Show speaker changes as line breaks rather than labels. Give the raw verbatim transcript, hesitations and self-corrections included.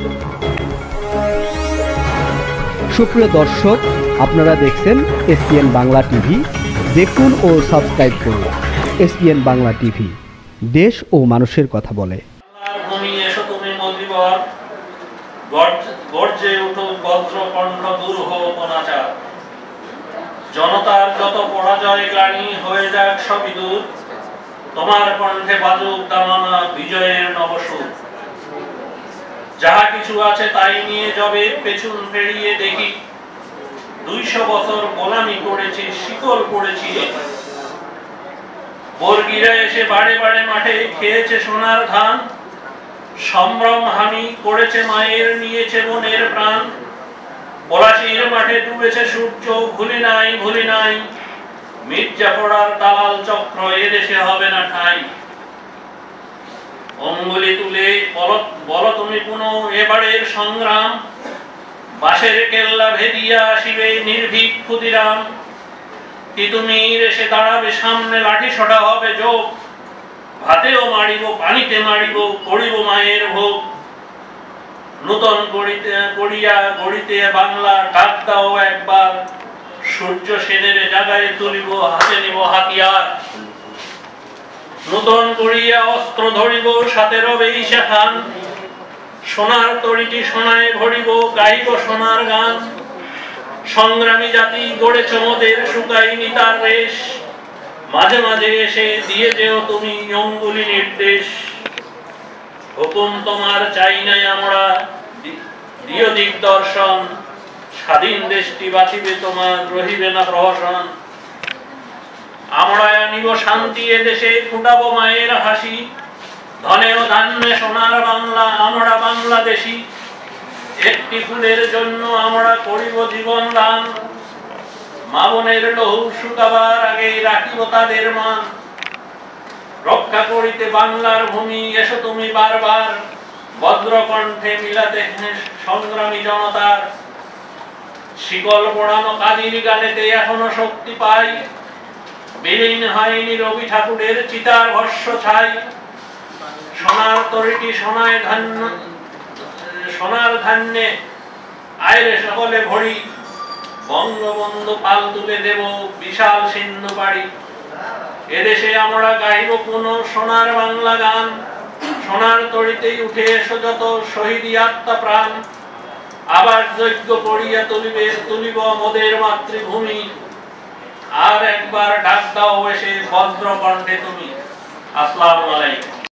সুপ্রিয় দর্শক, আপনারা দেখছেন এসপিএন বাংলা টিভি। দেখুন ও সাবস্ক্রাইব করুন এসপিএন বাংলা টিভি, দেশ ও মানুষের কথা বলে।
জনতার যত পরাজয় গ্লানি হয়ে যাক সবই দূর, তোমার কণ্ঠে বাজুক দামামা বিজয়ের নবসুর। যাহা কিছু আছে তাই নিয়ে যাবে পেছন ফেরিয়ে দেখি, দুইশো বছর গোলামি করেছি, শিকল পড়েছি। বর্গীরা এসে বাড়ে বাড়ে মাঠে খেয়েছে সোনার ধান, সম্ভ্রম হানি করেছে মায়ের, নিয়েছে বোনের প্রাণ। পলাশির মাঠে ডুবেছে সূর্য, ভুলি নাই ভুলি নাই, মির্জাফরার দালাল চক্র এদেশে হবে না ঠাঁই। অঙ্গুলি তুলে বলো তুমি পুনঃ এবারের সংগ্রাম, বাঁশের কেল্লা ভেদিয়া আসিবে নির্ভীক ক্ষুদিরাম। তিতুমির এসে দাঁড়াবে সামনে, লাঠি ছড়া হবে যোগ, ভাতেও মারিব পানিতে মারিব, করিব মায়ের ভোগ। নূতন করিতে করিয়া গড়িতে বাংলা ডাক দাও একবার, সূর্য সেনের জাগায় তুলিব, হাতে নিব হাতিয়ার। নূতন করিয়া অস্ত্র ধরিব, সাথে রবে ঈশা খান, সোনার তরিটি সোনায় ভরিব, গাইব সোনার গান। সংগ্রামী জাতি গড়েছ মোদের, শুকাইনি তার রেশ, মাঝে মাঝে এসে দিয়ে যেও তুমি অঙ্গুলি নির্দেশ। হুকুম তোমার চাই নাই আমরা, দিও দিগদর্শন, স্বাধীন দেশটি বাঁচিবে তোমার, রহিবে না প্রহসন। আমরা আনিব শান্তি এদেশে, ফুটাবো মায়ের হাসি, ধনে ও ধান্যে সোনার বাংলা, আমরা বাংলাদেশী। একটি ফুলের জন্য আমরা করিব জীবন দান, মা বোনের লহু শুকাবার আগে রাখিব তাদের মান। রক্ষা করিতে বাংলার ভূমি এসো তুমি বারবার, ভদ্র কণ্ঠে মিলাতে সংগ্রামী জনতার। শিকল পোড়ানো কাদির গানেতে এখনো শক্তি পাই, বিলীন হয়নি রবি ঠাকুরের চিতার ভস্য ছাই। সোনার তরিটি সোনায় ধান্য, সোনার ধান্যে আয়রে সকলে ভরি, বঙ্গবন্ধু পাল তুলে দেব বিশাল সিন্ধু পাড়ি। এদেশে আমরা গাইব কোন সোনার বাংলা গান, সোনার তরিতেই উঠে এসো যত শহীদি আত্মা প্রাণ। আবার যজ্ঞ করিয়া তুলিবে তুলিব মোদের মাতৃভূমি, আর একবার ডাক দাও এসে ভদ্র কণ্ঠে তুমি। আসসালামু আলাইকুম।